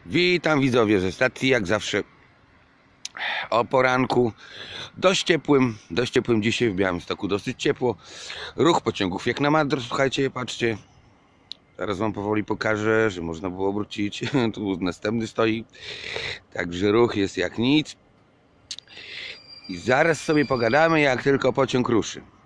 Witam widzowie ze stacji, jak zawsze o poranku. Dość ciepłym dzisiaj w Białymstoku, dosyć ciepło. Ruch pociągów jak na Madr, słuchajcie, patrzcie. Zaraz wam powoli pokażę, że można było obrócić. Tu następny stoi. Także ruch jest jak nic. I zaraz sobie pogadamy, jak tylko pociąg ruszy.